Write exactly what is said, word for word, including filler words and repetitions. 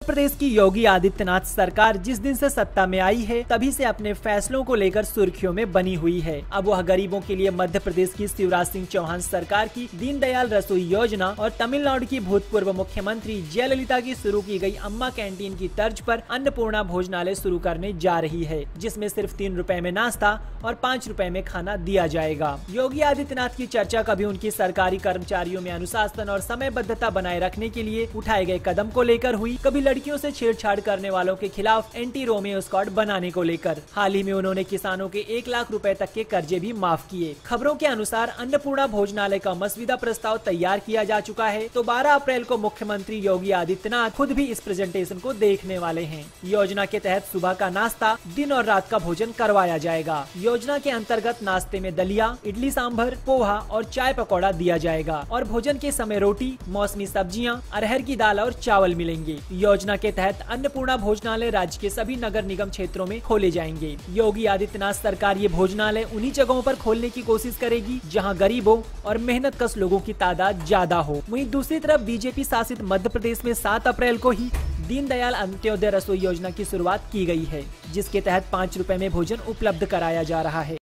प्रदेश की योगी आदित्यनाथ सरकार जिस दिन से सत्ता में आई है तभी से अपने फैसलों को लेकर सुर्खियों में बनी हुई है। अब वह गरीबों के लिए मध्य प्रदेश की शिवराज सिंह चौहान सरकार की दीनदयाल रसोई योजना और तमिलनाडु की भूतपूर्व मुख्यमंत्री जयललिता की शुरू की गई अम्मा कैंटीन की तर्ज पर अन्नपूर्णा भोजनालय शुरू करने जा रही है, जिसमें सिर्फ तीन रुपए में नाश्ता और पाँच रुपए में खाना दिया जाएगा। योगी आदित्यनाथ की चर्चा कभी उनकी सरकारी कर्मचारियों में अनुशासन और समयबद्धता बनाए रखने के लिए उठाए गए कदम को लेकर हुई, कभी लड़कियों से छेड़छाड़ करने वालों के खिलाफ एंटी रोमियो स्क्वाड बनाने को लेकर। हाल ही में उन्होंने किसानों के एक लाख रुपए तक के कर्जे भी माफ किए। खबरों के अनुसार अन्नपूर्णा भोजनालय का मसविदा प्रस्ताव तैयार किया जा चुका है, तो बारह अप्रैल को मुख्यमंत्री योगी आदित्यनाथ खुद भी इस प्रेजेंटेशन को देखने वाले हैं। योजना के तहत सुबह का नाश्ता, दिन और रात का भोजन करवाया जाएगा। योजना के अंतर्गत नाश्ते में दलिया, इडली सांभर, पोहा और चाय पकौड़ा दिया जाएगा और भोजन के समय रोटी, मौसमी सब्जियां, अरहर की दाल और चावल मिलेंगे। योजना के तहत अन्नपूर्णा भोजनालय राज्य के सभी नगर निगम क्षेत्रों में खोले जाएंगे। योगी आदित्यनाथ सरकार ये भोजनालय उन्हीं जगहों पर खोलने की कोशिश करेगी जहां गरीबों और मेहनत कश लोगों की तादाद ज्यादा हो। वहीं दूसरी तरफ बीजेपी शासित मध्य प्रदेश में सात अप्रैल को ही दीनदयाल अंत्योदय रसोई योजना की शुरुआत की गई है, जिसके तहत पाँच रुपए में भोजन उपलब्ध कराया जा रहा है।